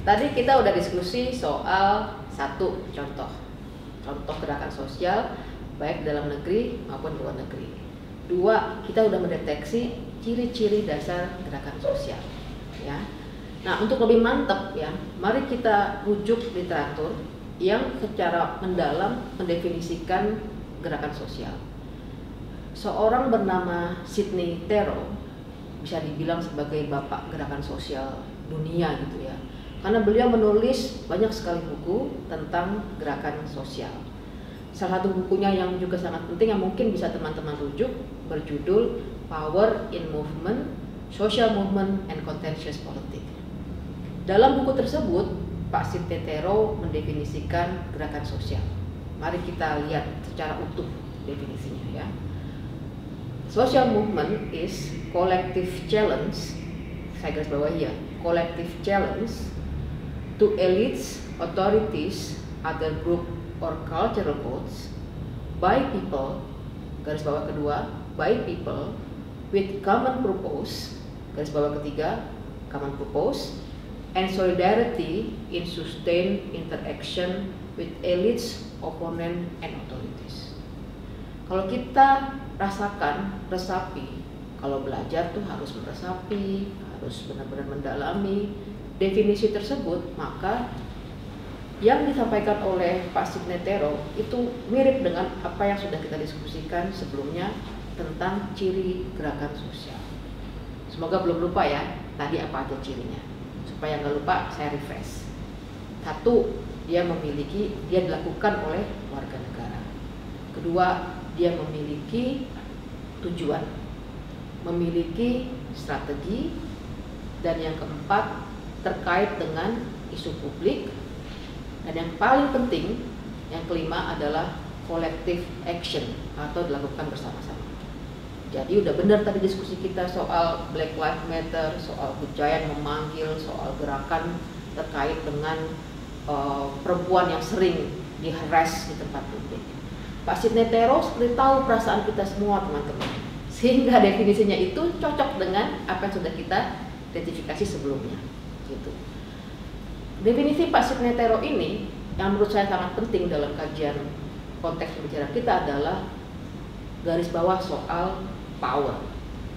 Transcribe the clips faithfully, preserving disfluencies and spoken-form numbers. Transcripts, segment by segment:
tadi kita udah diskusi soal satu contoh, contoh gerakan sosial baik dalam negeri maupun luar negeri. Dua, kita udah mendeteksi ciri-ciri dasar gerakan sosial. Ya, nah untuk lebih mantap ya, mari kita rujuk literatur yang secara mendalam mendefinisikan gerakan sosial. Seorang bernama Sidney Terrell bisa dibilang sebagai bapak gerakan sosial dunia gitu ya, karena beliau menulis banyak sekali buku tentang gerakan sosial. Salah satu bukunya yang juga sangat penting yang mungkin bisa teman-teman rujuk berjudul Power in Movement, Social Movement and Contentious Politics. Dalam buku tersebut, Pak Sidney Terrell mendefinisikan gerakan sosial. Mari kita lihat secara utuh definisinya ya. Social movement is collective challenge, saya garis bawahi ya, collective challenge to elites, authorities, other group or cultural codes by people, garis bawah kedua, by people with common purpose, garis bawah ketiga, common purpose, and solidarity in sustained interaction with elites, opponent, and authorities. Kalau kita rasakan, resapi, kalau belajar tuh harus meresapi, harus benar-benar mendalami definisi tersebut, maka yang disampaikan oleh Pak Sidney Terrell itu mirip dengan apa yang sudah kita diskusikan sebelumnya tentang ciri gerakan sosial. Semoga belum lupa ya, tadi apa aja cirinya. Supaya nggak lupa, saya refresh. Satu, dia memiliki, dia dilakukan oleh warga negara. Kedua, dia memiliki tujuan, memiliki strategi, dan yang keempat terkait dengan isu publik, dan yang paling penting, yang kelima adalah collective action atau dilakukan bersama-sama. Jadi udah benar tadi diskusi kita soal Black Lives Matter, soal Gejayan memanggil, soal gerakan terkait dengan uh, perempuan yang sering di-harass di tempat publik. Pak Sidney Terrell seperti tahu perasaan kita semua teman-teman, sehingga definisinya itu cocok dengan apa yang sudah kita identifikasi sebelumnya. Gitu. Definisi Pak Sidney Terrell ini yang menurut saya sangat penting dalam kajian konteks pembicaraan kita adalah garis bawah soal power.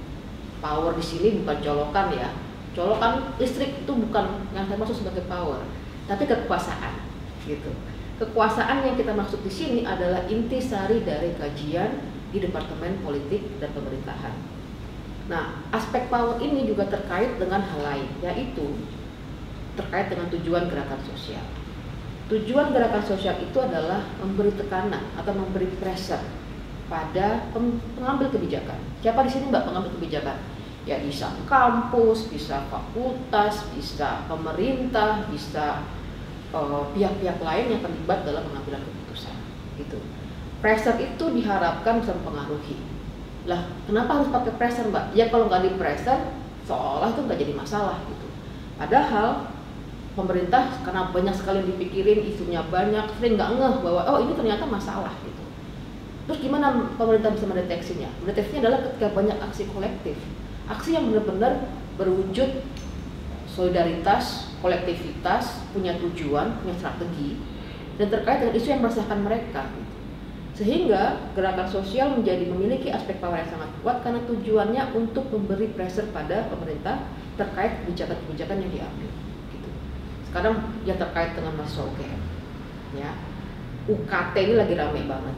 Power di sini bukan colokan ya, colokan listrik itu bukan yang saya maksud sebagai power, tapi kekuasaan. Gitu. Kekuasaan yang kita maksud di sini adalah intisari dari kajian di Departemen Politik dan Pemerintahan. Nah, aspek power ini juga terkait dengan hal lain, yaitu terkait dengan tujuan gerakan sosial. Tujuan gerakan sosial itu adalah memberi tekanan atau memberi pressure pada pengambil kebijakan. Siapa di sini Mbak pengambil kebijakan? Ya bisa kampus, bisa fakultas, bisa pemerintah, bisa pihak-pihak uh, lain yang terlibat dalam pengambilan keputusan. Gitu. Pressure itu diharapkan bisa mempengaruhi. Lah, kenapa harus pakai pressure Mbak? Ya kalau nggak di pressure, seolah itu nggak jadi masalah gitu. Padahal pemerintah karena banyak sekali dipikirin, isunya banyak, sering nggak ngeh bahwa oh ini ternyata masalah gitu. Terus gimana pemerintah bisa mendeteksinya? Mendeteksinya adalah ketika banyak aksi kolektif, aksi yang benar-benar berwujud solidaritas, kolektivitas, punya tujuan, punya strategi, dan terkait dengan isu yang meresahkan mereka. Gitu. Sehingga gerakan sosial menjadi memiliki aspek power yang sangat kuat karena tujuannya untuk memberi pressure pada pemerintah terkait kebijakan-kebijakan yang diambil. Gitu. Sekarang yang terkait dengan mahasiswa U G M, ya, U K T ini lagi rame banget.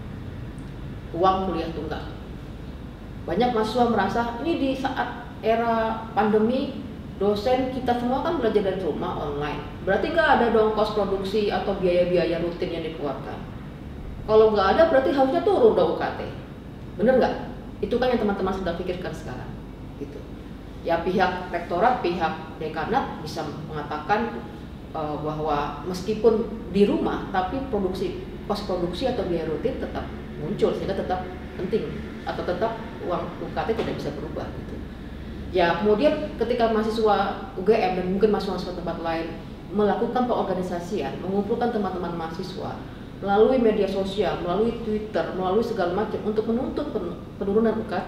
Uang kuliah tunggal. Banyak mahasiswa merasa ini di saat era pandemi dosen kita semua kan belajar dari rumah online. Berarti nggak ada dong kos produksi atau biaya-biaya rutin yang dikeluarkan. Kalau nggak ada berarti harusnya turun dong U K T. Bener nggak? Itu kan yang teman-teman sedang pikirkan sekarang. Gitu. Ya pihak rektorat, pihak dekanat bisa mengatakan uh, bahwa meskipun di rumah tapi produksi kos produksi atau biaya rutin tetap muncul sehingga tetap penting atau tetap uang U K T tidak bisa berubah gitu. Ya kemudian ketika mahasiswa U G M dan mungkin mahasiswa tempat lain melakukan pengorganisasian, mengumpulkan teman-teman mahasiswa melalui media sosial, melalui Twitter, melalui segala macam untuk menuntut penurunan U K T,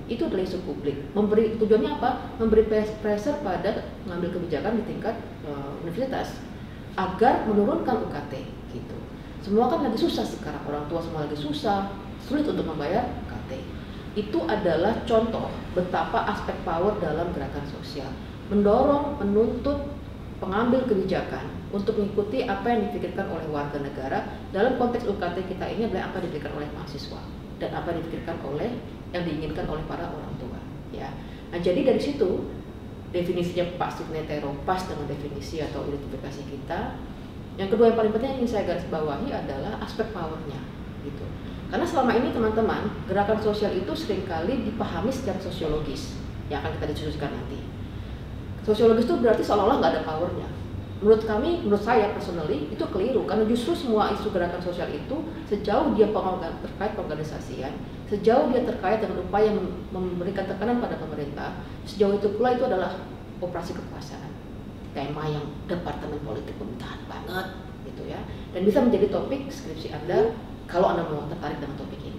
itu adalah isu publik. Memberi tujuannya apa? Memberi pressure pada mengambil kebijakan di tingkat uh, universitas agar menurunkan U K T gitu. Semua kan lagi susah sekarang, orang tua semua lagi susah, sulit untuk membayar U K T. Itu adalah contoh betapa aspek power dalam gerakan sosial, mendorong, menuntut pengambil kebijakan untuk mengikuti apa yang dipikirkan oleh warga negara. Dalam konteks U K T kita ini adalah apa yang dipikirkan oleh mahasiswa dan apa yang dipikirkan oleh yang diinginkan oleh para orang tua, ya. Nah, jadi dari situ definisinya Pak Signetero pas dengan definisi atau identifikasi kita. Yang kedua yang paling penting yang ingin saya garis bawahi adalah aspek powernya, gitu. Karena selama ini teman-teman, gerakan sosial itu seringkali dipahami secara sosiologis, yang akan kita diskusikan nanti. Sosiologis itu berarti seolah-olah nggak ada powernya. Menurut kami, menurut saya personally, itu keliru. Karena justru semua isu gerakan sosial itu, sejauh dia terkait pengorganisasian, sejauh dia terkait dengan upaya memberikan tekanan pada pemerintah, sejauh itu pula itu adalah operasi kekuasaan. Tema yang departemen politik pemerintahan banget, gitu ya. Dan bisa menjadi topik skripsi Anda, kalau Anda mau tertarik dengan topik ini.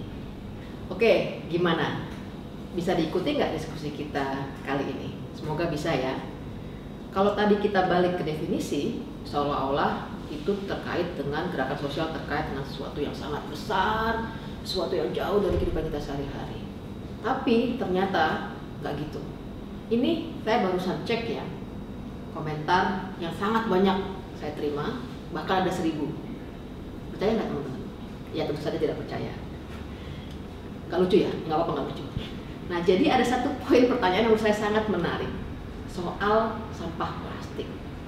Oke, gimana? Bisa diikuti nggak diskusi kita kali ini? Semoga bisa ya. Kalau tadi kita balik ke definisi, seolah-olah itu terkait dengan gerakan sosial terkait dengan sesuatu yang sangat besar, sesuatu yang jauh dari kehidupan kita sehari-hari. Tapi ternyata nggak gitu. Ini saya barusan cek ya, komentar yang sangat banyak saya terima, bahkan ada seribu. Percaya nggak teman-teman? Ya tentu saja tidak percaya. Nggak lucu ya? Nggak apa-apa nggak lucu. Nah, jadi ada satu poin pertanyaan yang menurut saya sangat menarik. Soal sampah plastik,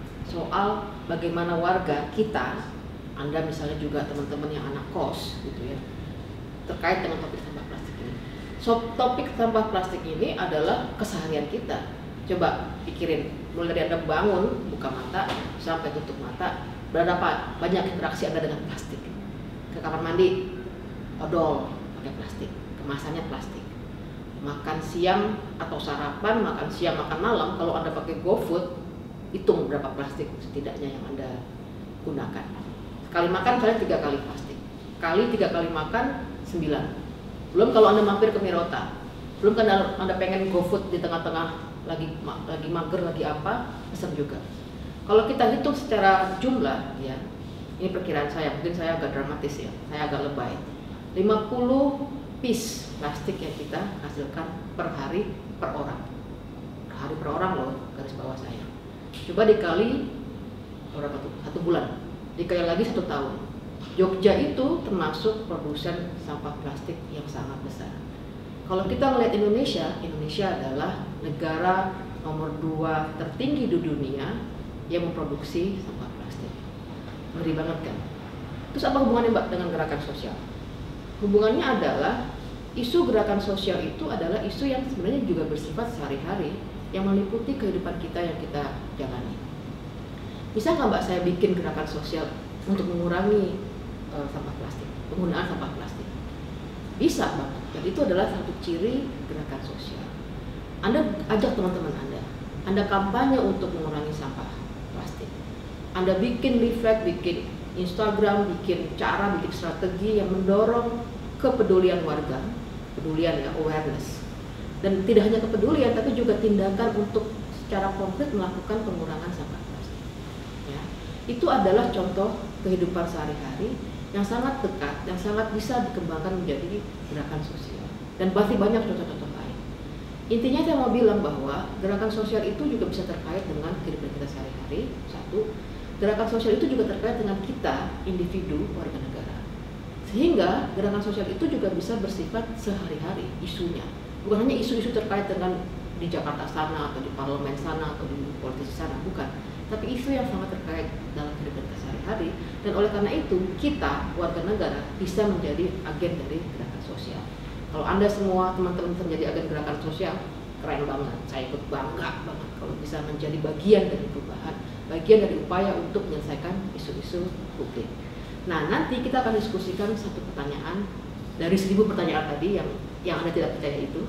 soal bagaimana warga kita, Anda misalnya juga teman-teman yang anak kos gitu ya, terkait dengan topik sampah plastik ini. So, topik sampah plastik ini adalah keseharian kita. Coba pikirin, mulai dari Anda bangun, buka mata, sampai tutup mata, berapa banyak interaksi Anda dengan plastik. Ke kamar mandi, odol, pakai plastik, kemasannya plastik. Makan siang atau sarapan, makan siang, makan malam, kalau Anda pakai GoFood, hitung berapa plastik setidaknya yang Anda gunakan. Sekali makan saya tiga kali plastik, kali tiga kali makan sembilan. Belum kalau Anda mampir ke Mirota, belum kan Anda pengen GoFood di tengah-tengah lagi lagi mager lagi apa, pesan juga. Kalau kita hitung secara jumlah, ya, ini perkiraan saya, mungkin saya agak dramatis ya, saya agak lebay. lima puluh piece plastik yang kita hasilkan per hari per orang. Per hari per orang loh, garis bawah saya. Coba dikali berapa tuh? Satu bulan. Dikali lagi satu tahun. Jogja itu termasuk produsen sampah plastik yang sangat besar. Kalau kita melihat Indonesia, Indonesia adalah negara nomor dua tertinggi di dunia yang memproduksi sampah plastik. Ngeri banget kan? Terus apa hubungannya Mbak dengan gerakan sosial? Hubungannya adalah isu gerakan sosial itu adalah isu yang sebenarnya juga bersifat sehari-hari yang meliputi kehidupan kita yang kita jalani. Bisa nggak Mbak saya bikin gerakan sosial untuk mengurangi uh, sampah plastik, penggunaan sampah plastik? Bisa banget. Dan itu adalah satu ciri gerakan sosial. Anda ajak teman-teman Anda, Anda kampanye untuk mengurangi sampah plastik. Anda bikin leaflet, bikin Instagram, bikin cara, bikin strategi yang mendorong kepedulian warga, kepedulian ya, awareness. Dan tidak hanya kepedulian, tapi juga tindakan untuk secara konkret melakukan pengurangan sampah plastik. Ya. Itu adalah contoh kehidupan sehari-hari yang sangat dekat, yang sangat bisa dikembangkan menjadi gerakan sosial. Dan pasti banyak contoh-contoh lain. Intinya saya mau bilang bahwa gerakan sosial itu juga bisa terkait dengan kehidupan kita sehari-hari. Satu, gerakan sosial itu juga terkait dengan kita, individu, warga negara. Sehingga gerakan sosial itu juga bisa bersifat sehari-hari isunya. Bukan hanya isu-isu terkait dengan di Jakarta sana, atau di parlemen sana, atau di politisi sana, bukan. Tapi isu yang sangat terkait dalam kehidupan kita sehari-hari. Dan oleh karena itu, kita, warga negara, bisa menjadi agen dari gerakan sosial. Kalau Anda semua, teman-teman menjadi agen gerakan sosial, keren banget. Saya ikut bangga banget kalau bisa menjadi bagian dari perubahan, bagian dari upaya untuk menyelesaikan isu-isu publik. Nah, nanti kita akan diskusikan satu pertanyaan dari seribu pertanyaan tadi yang yang Anda tidak percaya itu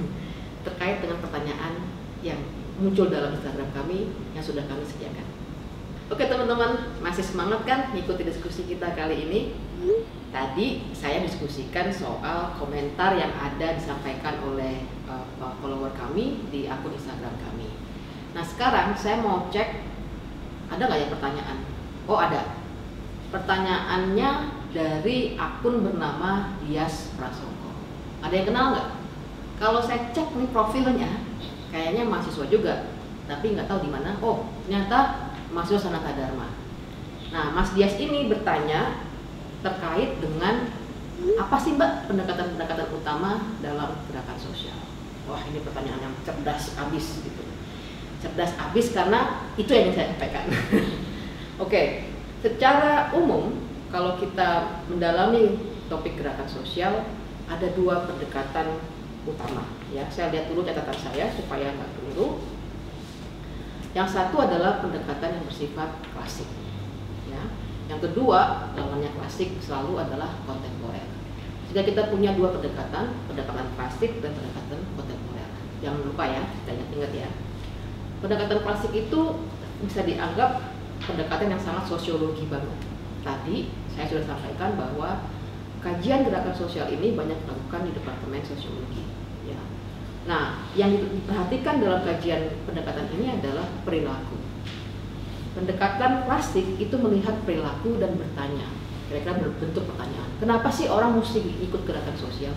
terkait dengan pertanyaan yang muncul dalam Instagram kami yang sudah kami sediakan. Oke teman-teman, masih semangat kan mengikuti diskusi kita kali ini? tadi saya diskusikan soal komentar yang ada disampaikan oleh uh, follower kami di akun Instagram kami. Nah sekarang saya mau cek ada nggak ya pertanyaan? Oh ada. Pertanyaannya dari akun bernama Dias Prasongko. Ada yang kenal nggak? Kalau saya cek nih profilnya, kayaknya mahasiswa juga, tapi nggak tahu di mana. Oh ternyata mahasiswa Sanata Dharma. Nah Mas Dias ini bertanya terkait dengan apa sih Mbak pendekatan-pendekatan utama dalam gerakan sosial. Wah ini pertanyaan yang cerdas abis gitu. Cerdas abis karena itu yang saya sampaikan. Oke, secara umum kalau kita mendalami topik gerakan sosial ada dua pendekatan utama. Ya, saya lihat dulu catatan saya supaya nggak keliru. Yang satu adalah pendekatan yang bersifat klasik. Ya. Yang kedua, namanya klasik selalu adalah kontemporer. Jika kita punya dua pendekatan, pendekatan klasik dan pendekatan kontemporer. Jangan lupa ya, kita ingat-ingat ya. Pendekatan klasik itu bisa dianggap pendekatan yang sangat sosiologi banget. Tadi saya sudah sampaikan bahwa kajian gerakan sosial ini banyak dilakukan di Departemen Sosiologi. Ya. Nah, yang diperhatikan dalam kajian pendekatan ini adalah perilaku. Pendekatan klasik itu melihat perilaku dan bertanya, kira-kira berbentuk pertanyaan. Kenapa sih orang mesti ikut gerakan sosial?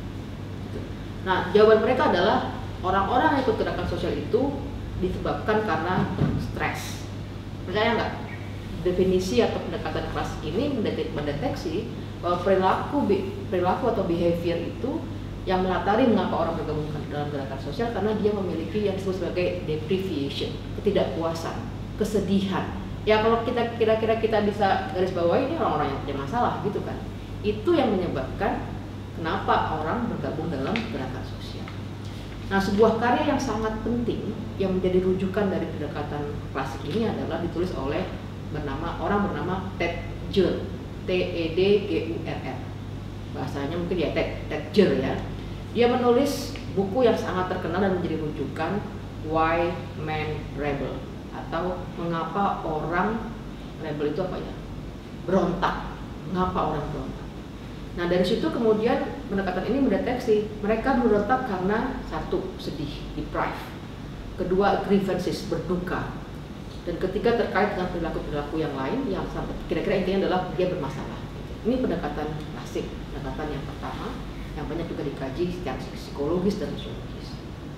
Nah, jawaban mereka adalah orang-orang yang ikut gerakan sosial itu disebabkan karena stres. Percaya nggak? Definisi atau pendekatan klasik ini mendeteksi bahwa perilaku perilaku atau behavior itu yang melatari mengapa orang bergabung dalam gerakan sosial karena dia memiliki yang disebut sebagai deprivation, ketidakpuasan, kesedihan. Ya kalau kita kira-kira kita bisa garis bawahi ini orang-orang yang punya masalah gitu kan. Itu yang menyebabkan kenapa orang bergabung dalam gerakan sosial. Nah, sebuah karya yang sangat penting yang menjadi rujukan dari pendekatan klasik ini adalah ditulis oleh bernama orang bernama Ted Gurr, T E D G U R R. Bahasanya mungkin ya Ted, Ted Gurr ya. Dia menulis buku yang sangat terkenal dan menjadi rujukan Why Men Rebel, atau mengapa orang rebel itu apa ya? Berontak. Mengapa orang berontak? Nah dari situ kemudian pendekatan ini mendeteksi mereka berontak karena satu, sedih, deprive. Kedua, grievances, berduka. Dan ketiga terkait dengan perilaku-perilaku yang lain yang sampai kira-kira intinya adalah dia bermasalah. Ini pendekatan klasik, pendekatan yang pertama yang banyak juga dikaji secara psikologis dan sosiologis.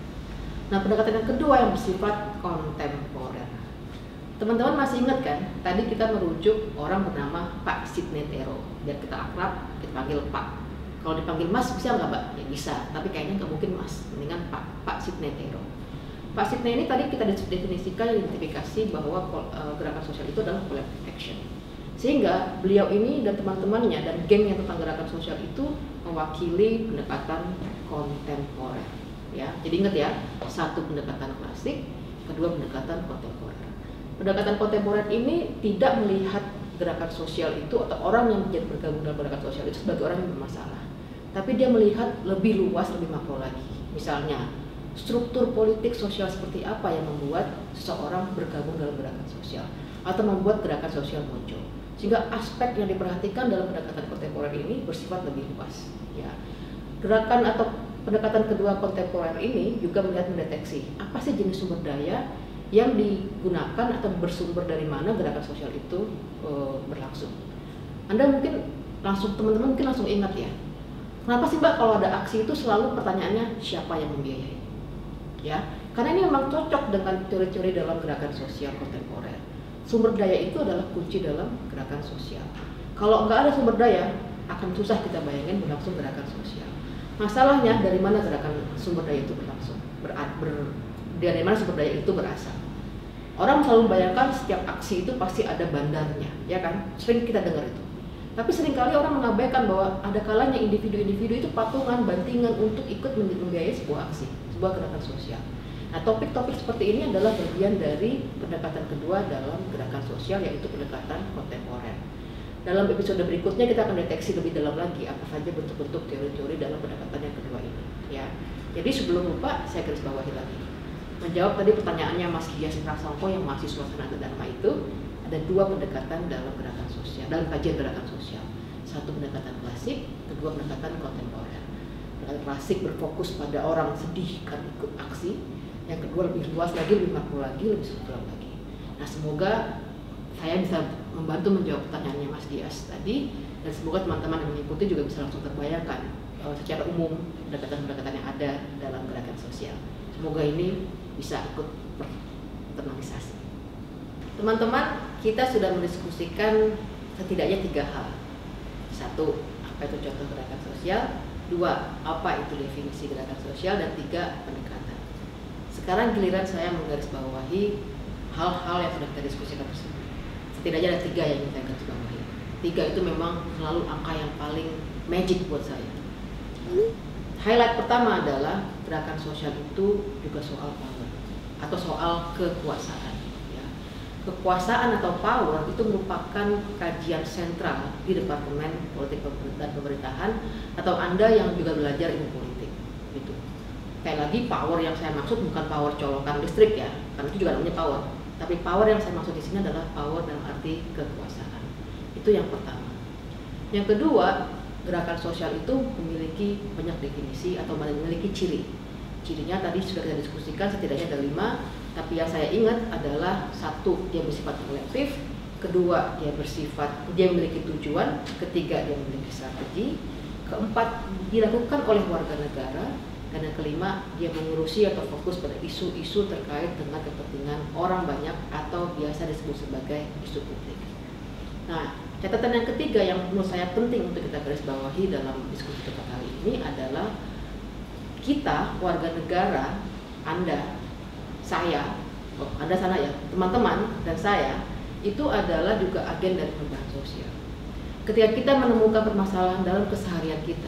Nah pendekatan yang kedua yang bersifat kontemporer. Teman-teman masih ingat kan? Tadi kita merujuk orang bernama Pak Sidney Tero. Biar kita akrab, kita panggil Pak. Kalau dipanggil Mas bisa nggak Mbak? Ya bisa, tapi kayaknya nggak mungkin Mas. Mendingan Pak, Pak Sidney Tero. Pak Sidney ini tadi kita definisikan, identifikasi bahwa gerakan sosial itu adalah collective action. Sehingga beliau ini dan teman-temannya dan geng yang tentang gerakan sosial itu mewakili pendekatan kontemporer. Ya, jadi ingat ya, satu pendekatan klasik, kedua pendekatan kontemporer. Pendekatan kontemporer ini tidak melihat gerakan sosial itu atau orang yang menjadi bergabung dalam gerakan sosial itu sebagai orang yang bermasalah, tapi dia melihat lebih luas, lebih makro lagi. Misalnya, struktur politik sosial seperti apa yang membuat seseorang bergabung dalam gerakan sosial atau membuat gerakan sosial muncul. Sehingga aspek yang diperhatikan dalam pendekatan kontemporer ini bersifat lebih luas. Ya. Gerakan atau pendekatan kedua kontemporer ini juga melihat mendeteksi apa sih jenis sumber daya yang digunakan atau bersumber dari mana gerakan sosial itu e, berlangsung. Anda mungkin langsung, teman-teman mungkin langsung ingat ya, kenapa sih Mbak kalau ada aksi itu selalu pertanyaannya siapa yang membiayai? Ya, karena ini memang cocok dengan teori-teori dalam gerakan sosial kontemporer. Sumber daya itu adalah kunci dalam gerakan sosial. Kalau nggak ada sumber daya, akan susah kita bayangin berlangsung gerakan sosial. Masalahnya dari mana gerakan sumber daya itu berlangsung? Ber, ber, dari mana sumber daya itu berasal? Orang selalu membayangkan setiap aksi itu pasti ada bandarnya, ya kan? Sering kita dengar itu. Tapi seringkali orang mengabaikan bahwa ada kalanya individu-individu itu patungan, bantingan untuk ikut membiayai sebuah aksi, sebuah gerakan sosial. Nah, topik-topik seperti ini adalah bagian dari pendekatan kedua dalam gerakan sosial, yaitu pendekatan kontemporer. Dalam episode berikutnya kita akan deteksi lebih dalam lagi apa saja bentuk-bentuk teori-teori dalam pendekatan yang kedua ini. Ya, jadi sebelum lupa saya garis bawahi lagi. Menjawab tadi pertanyaannya Mas Dias Prasongko yang mahasiswa Sanata Dharma itu, ada dua pendekatan dalam gerakan sosial, dalam kajian gerakan sosial. satu pendekatan klasik, kedua pendekatan kontemporer. Pendekatan klasik berfokus pada orang sedih kan ikut aksi, yang kedua lebih luas lagi, lebih makro lagi, lebih struktural lagi. Nah, semoga saya bisa membantu menjawab pertanyaannya Mas Dias tadi, dan semoga teman-teman yang mengikuti juga bisa langsung terbayangkan uh, secara umum pendekatan-pendekatan yang ada dalam gerakan sosial. Semoga ini bisa ikut internalisasi. Teman-teman, kita sudah mendiskusikan setidaknya tiga hal. Satu, apa itu contoh gerakan sosial? Dua, apa itu definisi gerakan sosial? Dan tiga, pendekatan. Sekarang giliran saya menggarisbawahi hal-hal yang sudah kita diskusikan tersebut. Setidaknya ada tiga yang ingin saya garisbawahi. Tiga itu memang selalu angka yang paling magic buat saya. Highlight pertama adalah gerakan sosial itu juga soal power atau soal kekuasaan. Kekuasaan atau power itu merupakan kajian sentral di Departemen Politik dan Pemerintahan atau Anda yang juga belajar ilmu politik. Gitu. Kayak lagi power yang saya maksud bukan power colokan listrik ya, karena itu juga namanya power. Tapi power yang saya maksud di sini adalah power dalam arti kekuasaan. Itu yang pertama. Yang kedua, gerakan sosial itu memiliki banyak definisi atau memiliki ciri. Cirinya tadi sudah kita diskusikan, setidaknya ada lima. Tapi yang saya ingat adalah satu, dia bersifat kolektif, kedua, dia bersifat dia memiliki tujuan, ketiga, dia memiliki strategi, keempat, dilakukan oleh warga negara, dan yang kelima, dia mengurusi atau fokus pada isu-isu terkait dengan kepentingan orang banyak atau biasa disebut sebagai isu publik. Nah, catatan yang ketiga yang menurut saya penting untuk kita garis bawahi dalam diskusi kita kali ini adalah kita warga negara, Anda, saya, oh, Anda sana ya, teman-teman dan saya itu adalah juga agen dari perubahan sosial. Ketika kita menemukan permasalahan dalam keseharian kita,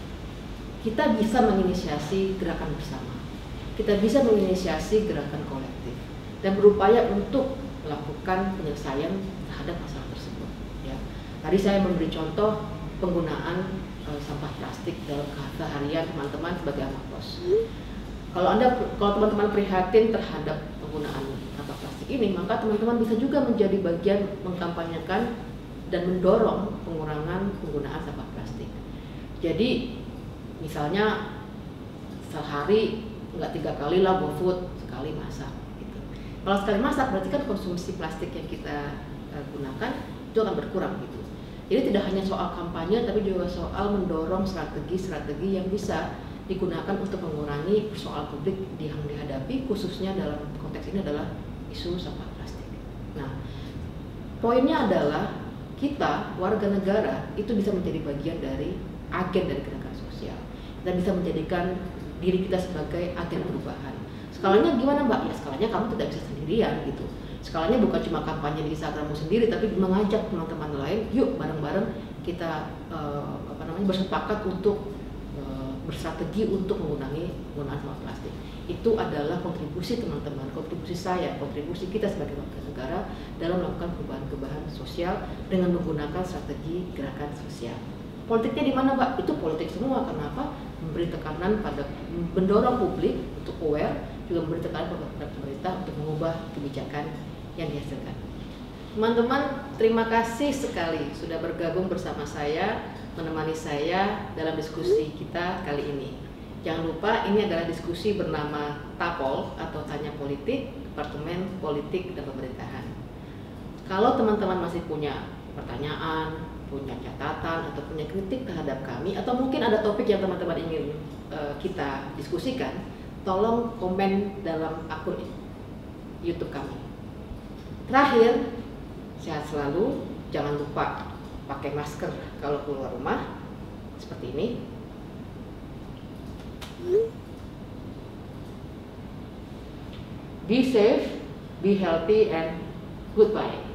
kita bisa menginisiasi gerakan bersama, kita bisa menginisiasi gerakan kolektif dan berupaya untuk melakukan penyelesaian terhadap masalah tersebut. Ya. Tadi saya memberi contoh penggunaan e, sampah plastik dalam keseharian teman-teman sebagai anak kos. Kalau Anda, kalau teman-teman prihatin terhadap penggunaan sampah plastik ini, maka teman-teman bisa juga menjadi bagian mengkampanyekan dan mendorong pengurangan penggunaan sampah plastik. Jadi, misalnya sehari nggak tiga kali lah GoFood, sekali masak. Gitu. Kalau sekali masak, berarti kan konsumsi plastik yang kita uh, gunakan itu akan berkurang gitu. Jadi tidak hanya soal kampanye, tapi juga soal mendorong strategi-strategi yang bisa digunakan untuk mengurangi persoalan publik yang dihadapi, khususnya dalam konteks ini adalah isu sampah plastik. Nah, poinnya adalah kita warga negara itu bisa menjadi bagian dari agen dari gerakan sosial dan bisa menjadikan diri kita sebagai agen perubahan. Skalanya gimana Mbak? Ya skalanya kamu tidak bisa sendirian gitu. Skalanya bukan cuma kampanye di Instagrammu sendiri, tapi mengajak teman-teman lain, yuk bareng-bareng kita uh, apa namanya bersepakat untuk berstrategi untuk mengurangi penggunaan sampah plastik. Itu adalah kontribusi teman-teman, kontribusi saya, kontribusi kita sebagai warga negara dalam melakukan perubahan-perubahan sosial dengan menggunakan strategi gerakan sosial. Politiknya di mana, Mbak? Itu politik semua. Kenapa? Memberi tekanan pada mendorong publik untuk aware, juga memberi tekanan pada pemerintah untuk mengubah kebijakan yang dihasilkan. Teman-teman, terima kasih sekali sudah bergabung bersama saya, menemani saya dalam diskusi kita kali ini. Jangan lupa ini adalah diskusi bernama TAPOL atau Tanya Politik, Departemen Politik dan Pemerintahan. Kalau teman-teman masih punya pertanyaan, punya catatan atau punya kritik terhadap kami, atau mungkin ada topik yang teman-teman ingin uh, kita diskusikan, tolong komen dalam akun YouTube kami. Terakhir, sehat selalu, jangan lupa pakai masker kalau keluar rumah, seperti ini. Be safe, be healthy, and goodbye.